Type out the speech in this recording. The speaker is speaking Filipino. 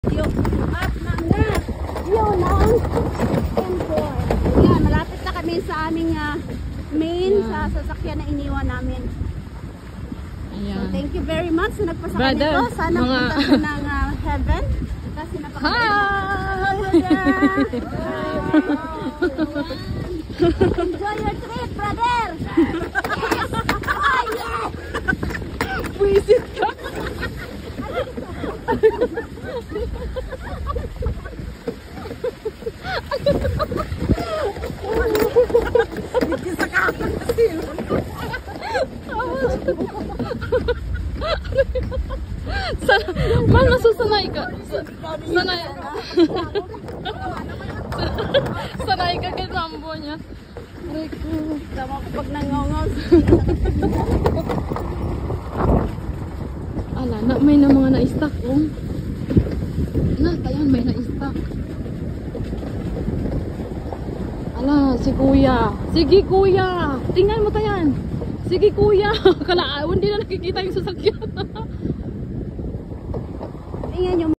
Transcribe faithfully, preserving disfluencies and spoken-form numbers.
Yung up ng view ng Empor. Yan, malapit na kami sa aming uh, main yeah. sa sasakyan na iniwan namin. Ayan. So, thank you very much sa nagpasakyan Brother, nito. Sana mga... punta siya ng uh, heaven. Kasi napakaganda. Enjoy your trip, brother! Yes! Oh, yes! Visit ka! Sana, man, masusanay ka. Sanay. Sanay ka kay Rambo niya. Tama ko pag nangongos. Ala, na, may na mga na-stock, oh. Na, tayan, may na-stock. Ala, si kuya. Sige, kuya. Tingnan mo, tayan. Sige, kuya. Kala, hindi na nakikita yung sasakyan. Tingnan yung